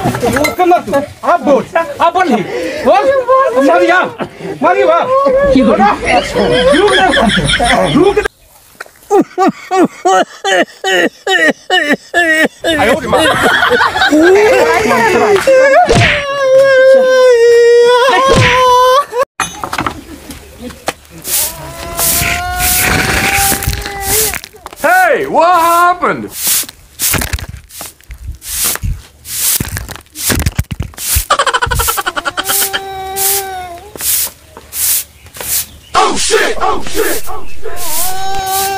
वो कम तू आप बोल नहीं बोल मारिया वाह रुक आयो रे मां Hey, what happened? Oh shit! Oh shit! Oh shit!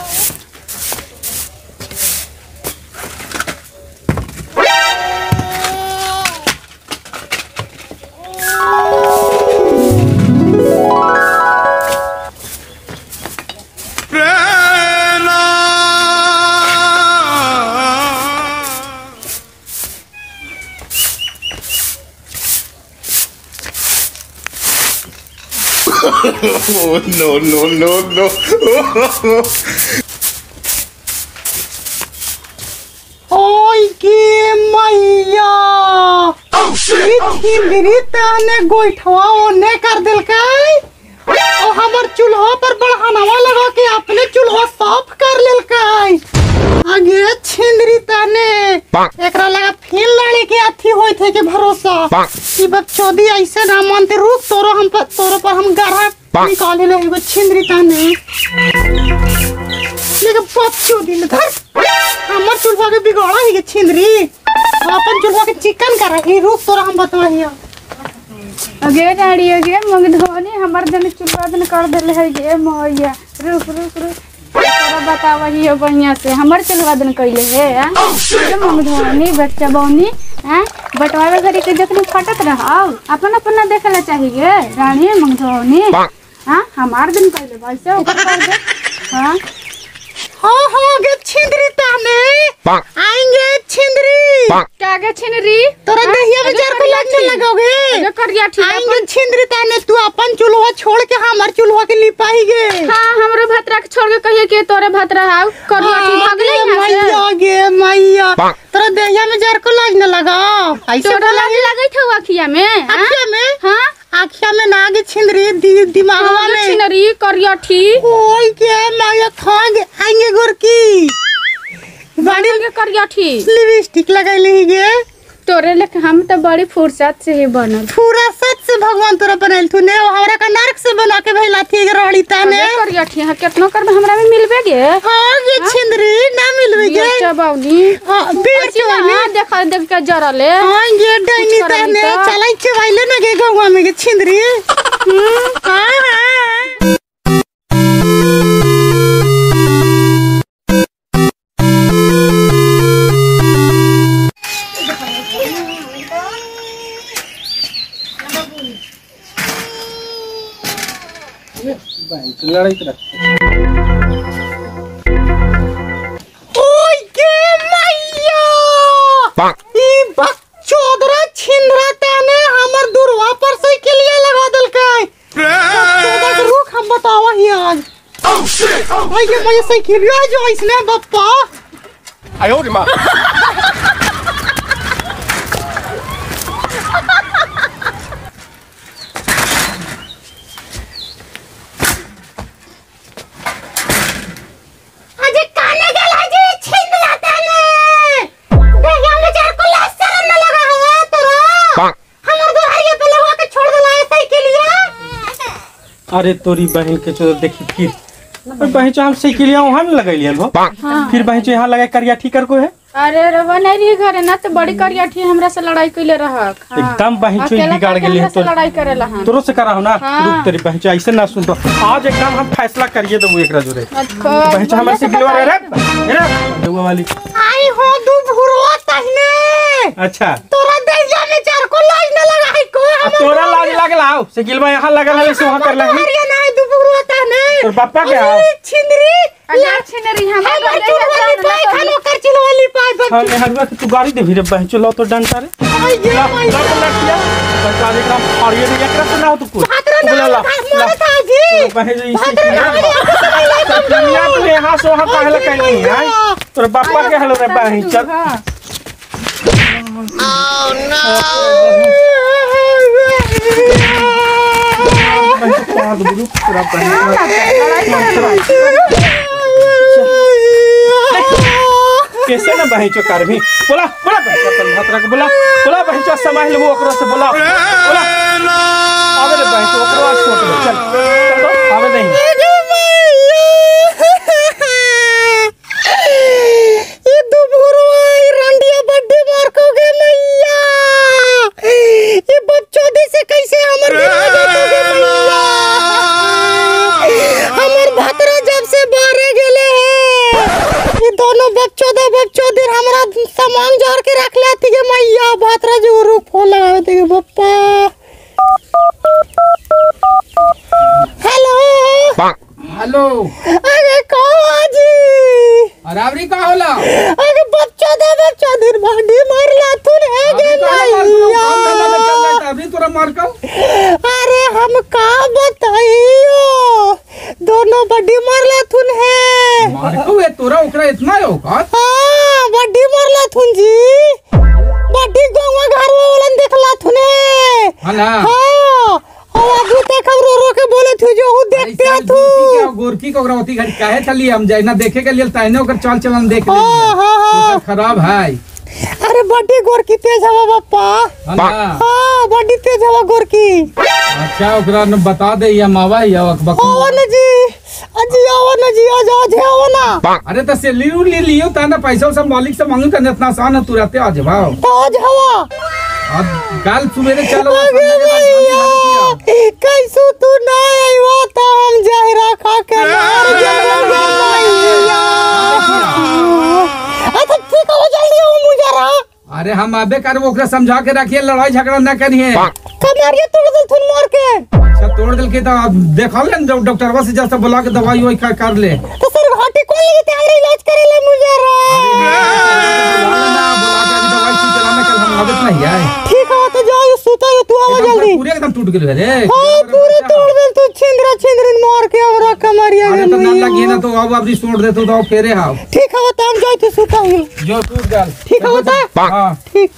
Oh no. ओए के मैया Oh shit! मेरी ताने गोइठवा ओने कर दिल काई और हमर चूल्हा पर बढ़ानावा लगा के अपने चूल्हा साफ कर लेल काई आगे छिंदरी ताने एकरा लगा फिर लड़े के अथी होई थे के भरोसा ई बकचोदी ऐसे ना मानते रुक तोरो पर हम गढ़ा निकाले ले एगो छिंदरी ताने लेके बकचोदी ले धर हमर चूल्हा के बिगड़ा ही के छिंदरी अपन चूल्हा के चिकन कर ही रुक तोरा हम बतवाहियो अगे गाड़ी अगे मंग धोनी हमर जन चूल्हा जन कर देले है गे मैया रुक तोरा बतावहियो बढ़िया से हमर चूल्हा जन कइले है मंग धोनी बच्चा बौनी हैं बटवावे घरी के जखनी फटत रहा अपन देखला चाहिए रानी मंग धोनी हां हमार दिन कइले वैसे ऊपर कर दे हां गे छिंदरी ताने आएंगे छिंदरी क्या गे छिंदरी तोरा दहिया बाजार को लगने लगोगे जो करिया ठीक आएंगे छिंदरी ताने तू अपन चूल्हा छोड़ के हमर चूल्हा के लिपाई गे हां हमरो भतरा के छोड़ के कहिए के तोरे भतरा हाउ करिया ठीक भागले मैया गे मैया तोरा दहिया बाजार को लगने लगा ऐसे तोरा लगे था अखिया में हां आँखिया में ना गे छिंदरी दिमागवा में छिंदरी करिया ठीक ओए के मैया खागे आएंगे गोरकी बाड़ी के करिया ठीक लिपस्टिक लगाइले गे तोरे लेके हम तो बड़ी फुर्सत से ही बनल फुर्सत से भगवान तोरा बनल तू ने हमरा का नरक से बना के भइला थी रड़ी ताने करिया ठीक केतनो कर हमरा में मिलबे गे हां गे छिंदरी ना मिलबे गे चबाउनी हां बीच में देख के जरले हां गे डैनी ताने चलाई चबाइले ना गे गवा में गे छिंदरी हां लड़ाई कर ओए के मैया ई बकचोदरा छिंदरा ताने हमर दुरवा पर साइकिलिया लगा देल काई बकचोदा के रुक हम बतावा ही आज Oh shit! ओए के मैया साइकिलिया जो इसने बप्पा आयो रे मां अरे तोरी बहन के चो देखी फिर बहन हम साइकिलिया वहां न लगैलियन हो फिर बहन यहाँ लगा करिया ठीक कर को है अरे रवा नहीं रही घरे ना तो बड़ी करिया थी हमरा से लड़ाई कइले रहक एकदम बहन बिगाड़ गेली है तो लड़ाई करेला हम तोरो से कराहु ना रुक तेरी बहन ऐसे ना सुन तो आज एकदम हम फैसला करिए देबो एकरा जोरे बहन हमर से गिलवा रे देवा वाली आई हो दू भुरवा तहने अच्छा तोरा दैया में चार को लाज न लगा है को तोरा लाज लागल आओ से गिलवा यहां लगल है से वहां कर लही अरे ना दू भुरवा तहने तोर पापा के आओ छिंदरी अल्लाह छिंदरी हम चुलवाली पाई खानो कर चुलवाली पाई हां हरवा तू गाड़ी दे भी रे बहन चलो तो डंटा रे आई गे मैया बच्चा एकरा फाड़िए दे एकरा से ना हो तू को बोला ला जी बहन इसी दुनिया तो यहां से वहां कहला कहनी है तोर पापा के हलो रे बहन चल कैसे ना बहन चो कर भी बोला बोला अपन भतरा को बोला बोला बहन चो समाज ले वो ओकरा से बोला बोला आवे रे बहन चो ओकरा छोड़ दे चल चल आवे नहीं ये दुबुरवा रंडिया बड्डे मार को गे मैया ये बच्चों दे से कैसे हमर हमर भतरा जब से बाहर गेले ये दोनों बच्चों दे हमरा सामान जोड़ के रख लेती है मैया भतरा जो रुक फोन लगा दे पप्पा हेलो हेलो अरे कहाँ जी अरावरी का होला अरे बच्चा दिन भांडी मार ला तू है गे मैया अभी तोरा मार का अरे हम का बताइयो दोनों बड्डी मार ला तू है मार को है तोरा ओकरा इतना हो का हां बड्डी मार ला तू जी बड्डी गवा घरवा वाला देखला तू ने हां ना हां और अभी तक हम रो रो के बोले थे जो हूं देखते हैं तू गोरकी को ओकरा घड़ी काहे चली हम जाइना देखे के लिए ताइने ओकर चाल चलन देख ले हां खराब है अरे बड्डी गोरकी तेज हवा बापा हां बड्डी तेज हवा गोरकी अच्छा ओकरा न बता दे या मावा या आवन जी अजी आवन जी आज आवन अरे त से लियो ता ना पैसा सब मालिक से मांगू त इतना आसान है तुरंत आज भाव आज हवा अब कल सुबह चलो कैसू तू ना आईवा त हम जहरा खा के मर जाएंगे मैया अच्छा ठीक हो जल्दी आओ मुझे रहा अरे हम अबे कर ओकरा समझा के रखिए लड़ाई झगड़ा न करिए कमरिया तोड़ दे थुन मार के अच्छा तोड़ दिल के तो देखा ले डॉक्टरवा से जैसा बोला के दवाई वही कर ले तो सर घाटी कौन लगी तेरे इलाज करे ले मुझे ठीक है तो जाओ सुता है तू आवा जल्दी पूरे एकदम टूट गेल रे हां पूरे तोड़ दे तू छिंदरा मार के हमरा कमरिया अरे तो ना लगी ना तो अब अभी छोड़ दे तो फेरे हां ठीक है तो हम जाए तो सुता हूं जो टूट गल ठीक है होता हां ठीक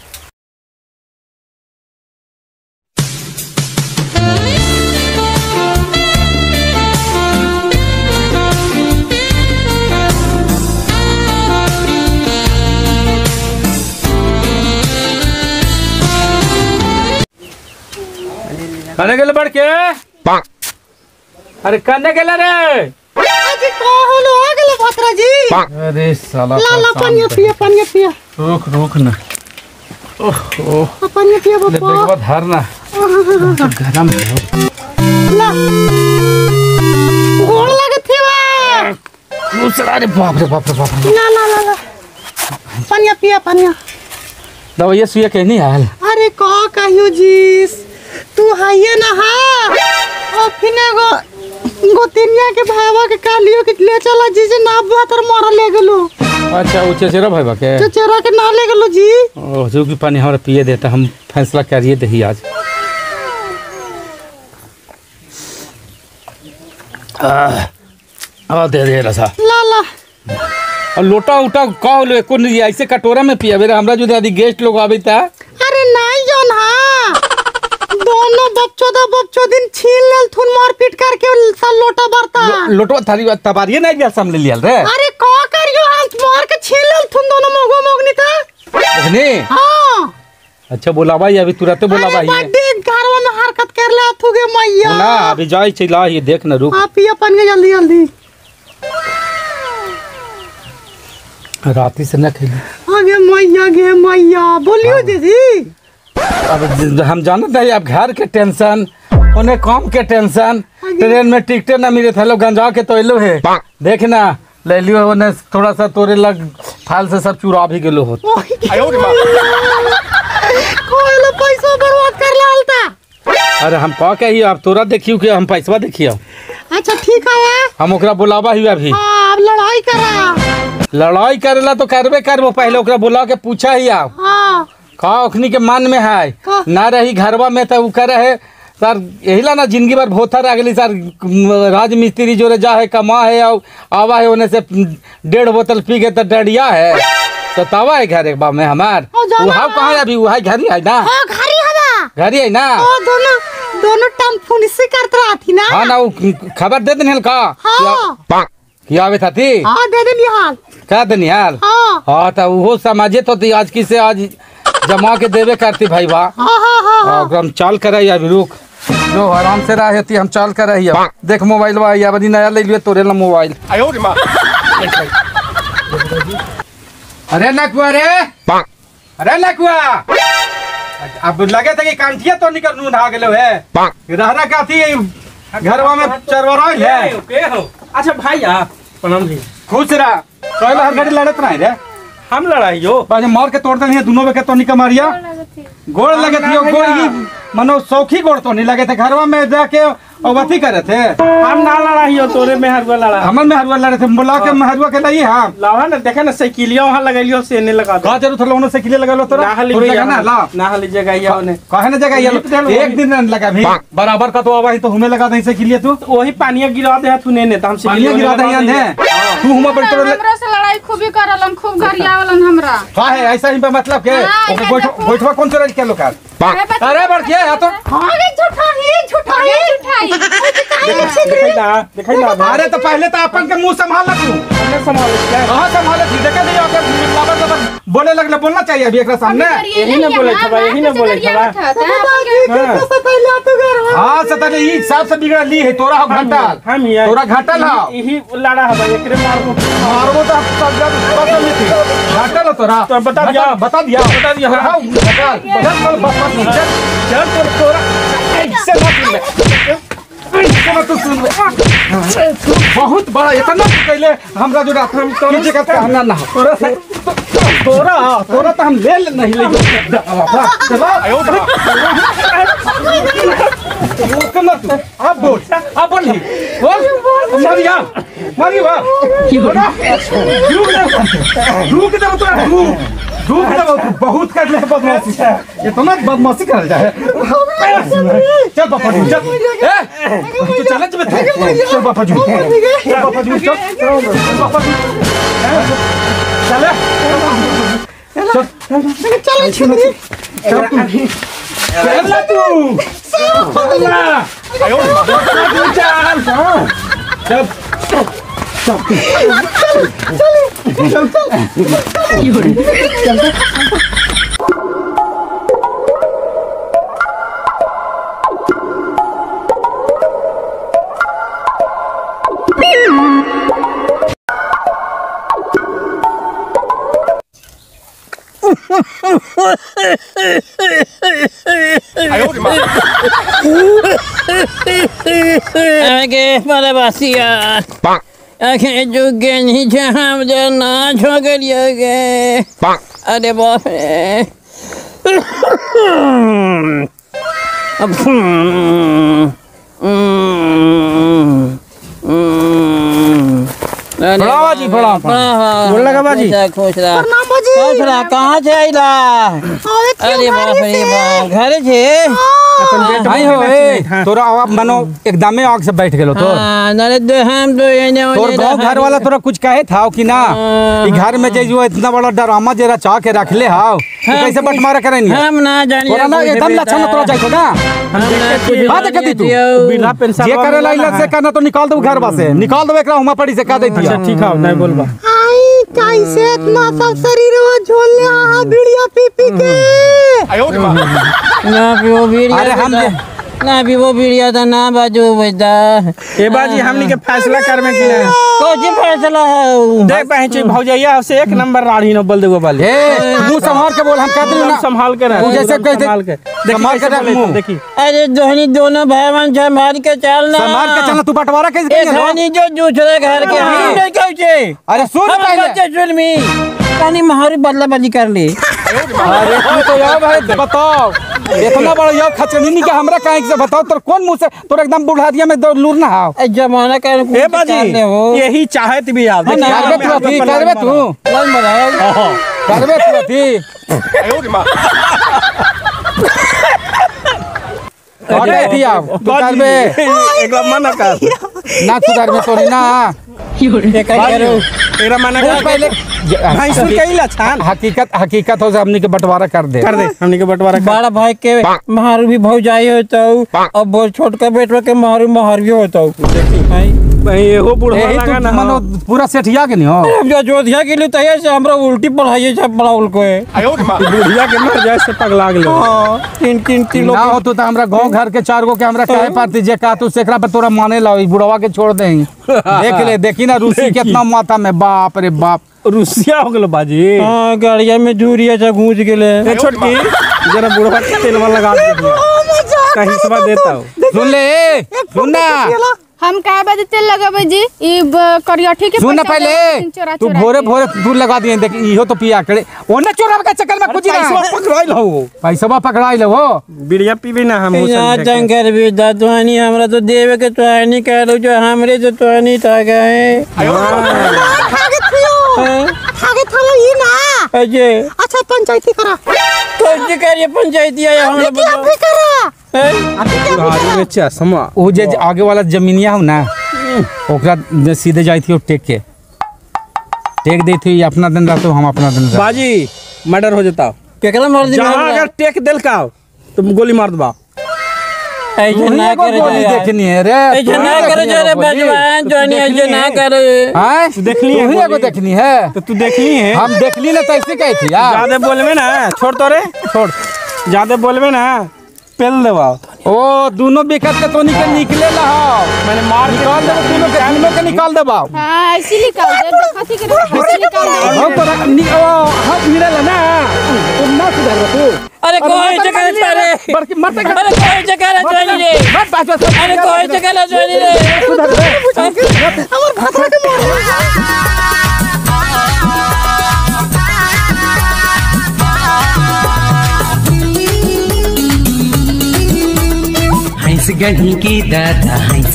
कने गेले बढ़ के अरे कने गेले रे अजी का होलो आ गेलो भतरा जी अरे साला ला पानी पिया रुक ना ओह पानी पिया ले बाबा बेगवा धर ना गरम है ला गोड़ लगे थे बा दूसरा रे बाप रे ला पानी पिया दवाई सुइया के नहीं आयल अरे का कहियो जीस तू हाइए ना हां और फिने गोतिनिया के भाईवा के कालियो के ले चला जी जे ना बातर मार ले गेलो अच्छा वो चेचरा भाईवा के चेचरा के ना ले गेलो जी ओ जो की पानी हमरा पिए देता हम फैसला करिए दही आज आ दे रसा ला और लोटा उटा का होलो एको नहीं ऐसे कटोरा में पिया बेरा हमरा जो आदि गेस्ट लोग आवे ता अरे नहीं जन हां दोनों बच्चों दिन छीन लेल थुन मार पीट करके सा लोटा बरता लोटवा थारी तबारिए नहीं गया सामने लियल रे अरे का करियो हम मार के छीन लेल थुन दोनों मोगनी था ओने हां अच्छा बोलावा ये अभी तुरंत बोलावा ये बड्डे घरवा में हरकत कर ले थुगे मैया ना अभी जाई चला ये देख ना रुक हां पिया पानी जल्दी राती से न खेली आगे मैया बोलियो दीदी अब हम जानते हैं अब घर के टेंशन उन्हें काम के टेंशन ट्रेन में टिकटे ना मिले थे लोग गंजा के तो एलो है देखना ले लियो उन्हें थोड़ा सा तोरे लग फाइल से सब चुरा भी गेलो हो कोई पैसा बर्बाद कर लालता अरे हम कह के ही अब तोरा देखियो कि हम पैसा देखियो अच्छा ठीक है हम ओकरा बुलावा ही अभी हां अब लड़ाई करेला तो करबे करबो पहले ओकरा बुला के पूछा ही आओ हां का ओखनी के मन में है ना रही घरवा में तो उ करे है सर यही ला ना जिंदगी भर भोथर आ गई सर राज मिस्त्री जो जा है कमा है और आवा है उन्हें से 1.5 बोतल पी के तो डरिया है सतावा है घर एक बार में हमार ओ, जाना वहाँ है। कहाँ है अभी वहाँ घर ही है ना हाँ घरी हवा घर ही है ना ओ दोनों टाइम फोन से करत रहा थी ना हाँ ना वो खबर दे देनी का हाँ क्या आवे था थी हाँ दे देनी हाल क्या देनी हाल हाँ हाँ तो वो समाजे तो थी आज की से आज जमा के देवे करती भाई वाह हाँ हाँ हाँ हम चाल कर रही अभी रुक जो आराम से रहती हम चाल कर रही है देख मोबाइल बा या बनी नया ले लिए तोरे ला मोबाइल अरे नकुआ रे अरे नकुआ अब लगे थे कि कांठिया तो निकल नून आ गए है रहना का थी घरवा में चरवरा है अच्छा भाई प्रणाम जी। खुश रहा कहला हर घड़ी लड़त रहे रे हम लड़ाई हो बाजे मार के तोड़ देनी दोनों में के तो निकल मारिया गोड़ लगे थी गोड़ ही मनो सौखी गोड़ तो नहीं लगे थे घरवा में जाके और वही करे थे हम ना लड़ाई हो तोरे में हरुआ लड़ा हमन में हरुआ लड़े थे बुला के हरुआ के लाई हम लावा ना देखा ना साइकिलिया वहाँ लगलियो से नहीं लगा का जरूर थलो से किले लगा लो तो ना हली ना ला ना हली जगह या उन्हें काहे ना जगह ये एक दिन लगा भी बराबर का तो आवा ही तो हमें लगा दई से किले तू वही पानिया गिरा दे तूने ने हम पानी गिरा दई है तू हुमा बैठ हमरा से लड़ाई खूब ही करलन खूब गरियावलन हमरा काहे ऐसा ही मतलब के हाँ, बैठवा कौन से के लोग अरे बढ़ के या तो अरे झूठा ही दिखाई ना अरे तो पहले तो अपन के मुंह संभाल तू हमने संभाल लिया कहां संभाले थी देखा नहीं अगर लाबर तो बोले लगले बोलना चाहिए अभी एकरा सामने यही ना बोले था भाई, यही ना बोले था हां सतले ई सब से बिगड़ ली है तोरा घंटा हम ही तोरा घाटल हो यही लड़ा है भाई एकरे मारबो मारबो तो सब जब पता नहीं थी घाटल हो तोरा तो बता दिया हां चल तोरा ऐसे तू सुन बहुत बड़ा इतना पहले हमरा जो रात हम तो नीचे का कहना ना तोरा तो हम ले नहीं ले अब बोल मारिया बहुत कर ले बदमाशी इतना बदमाशी कर जाए चल पापा जी चल तू चल चल पापा जी चल पापा जी चल तू आगे मारे बासिया आखे जुगे नीचे हम जना छोकरियोगे अरे बाप रे प्रणाम जी प्रणाम बोल लगा बाजी खुश रहा प्रणाम बाजी। खुश रहा कहाँ से आइला अरे बाप रे बाप घर छे नहीं हो ए तोरा आवाज मनो एकदमे आग से बैठ गेलो तो नरे दो हम तो एने तोर गांव घर वाला तोरा कुछ कहे था कि ना ई घर में जे जो इतना बड़ा ड्रामा जे रचा के रख ले हां कैसे बट मारा करे नहीं हम ना जानिए तोरा ना एकदम लक्षण तोरा जाई ना बात कहती तू बिना पेंशन जे करे लाइला से करना तो निकाल दो घर बा से निकाल दो एकरा हुमा पड़ी से का देती अच्छा ठीक है नहीं बोलबा आई कैसे इतना सब शरीर में झोलने आ बीड़िया पी पी के ना पियो बीड़िया अरे हम ना पियो बीड़िया था ना बाजू बजदा ए बाजी हमनी के फैसला करमे कि ना कोई फैसला है देख पहचे भौजैया से एक नंबर राड़ी न बोल देगो वाले ए मुंह संभाल के बोल हम कहते ना संभाल के रह तू जैसे कहते संभाल के संभाल के रख मुंह देखी अरे दोहनी दोनों भाई बहन संभाल के चलना संभाल के चलना तू बंटवारा कैसे ए करेंगे धनी जो दूसरे घर के हम नहीं कहते अरे सुन हम पहले बच्चे सुन मी कहानी महारी बदला बदली कर ली अरे तू तो यार भाई बताओ इतना बड़ा यार खचनी के हमरा काहे से बताओ तोर कौन मुंह से तोर एकदम बुढ़ा दिया में लूर ना हां ए जमाना कर ए बाजी यही चाहत भी यार करबे तू लग मरा करबे तू अथी अरे थी आप तू करबे एकला मना कर ना सुधार में तोरी ना क्या करो एकरा मना कर पहले भैंसुर के इला छान हकीकत हो हमनी के बंटवारा कर दे हमनी के बंटवारा बड़ा भाई के महारू भी भौजाई होता और बहुत छोटका बेटवा के महारू भी होता देखी भाई एहो बुढ़वा लगा ना मनो पूरा सेठिया के नहीं हो अब जो जोधिया के लिए तैयार से हमरा उल्टी पढ़ाइए सब बड़ा उनको है बुढ़िया के मर जाए से पगला गेलो तीन ना हो तो हमरा गांव घर के 4 गो के हमरा काहे पाती जे का तू सेकरा पर तोरा माने लाओ बुढ़वा के छोड़ दे देख ले देखी ना रूसी कितना माथा में बाप रे बाप रुसिया हो गेलो बाजी। हां गाड़िया में झूरिया से गूंज गेले ए छोटकी जरा बुढ़वा के तेलवा लगा दे कहीं से देता हूं सुन ले सुन ना हम काय बजे तेल लगाबे जी ई करियठी के सुन ना पहले तू भोरे भोरे दूर लगा दिए देख इहो तो पिया करे ओने चोराव के चक्कर में कुछ ना पकड़ाइल हो पैसा पकड़ाइल हो बिड़िया पीबी ना हम यहाँ जंगल भी दादवानी हमरा तो देवे के तोहनी कह लो जो हमरे जो तोहनी था गए थागे थालो ई ना अजे अच्छा पंचायती करा कौन करिए पंचायती आया हम लोग क्या भी करा गाड़ी में चश्मा वो जे आगे वाला जमीनिया हो ना ओकरा सीधे जाई थी टेक दी थी अपना दिन रहतो हम अपना दिन बाजी मर्डर हो जाता केकरा मार दी जहां अगर टेक देल का तुम गोली मार दबा ऐसे ना करे गोली देखनी है रे ऐसे ना करे जरे बजवान जोनी ऐसे ना करे हां देखली है वही को देखनी है तो तू देखली है हम देखली ना तैसे कही थी यार ज्यादा बोलबे ना छोड़ तो रे छोड़ ज्यादा बोलबे ना पेल देवा ओ दोनों बेकत के तो निकले ला मैंने मार निकाल दे दोनों के निकाल दे बाप हां ऐसे निकाल दे कथी के ऐसे निकाल दे हम तो हाथ मिलेला ना तुम ना सुधर तू अरे कोई जगह रे बड़की मत अरे कोई जगह रे जोनी रे मत बात अरे कोई जगह रे जोनी रे सुधर रे हमर भातरा के मार हंस गली की दादा हंस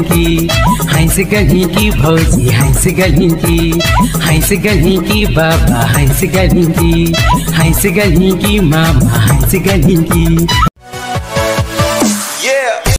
गली की भौजी हंस गली की बाबा हंस गली की मामा हंस गली की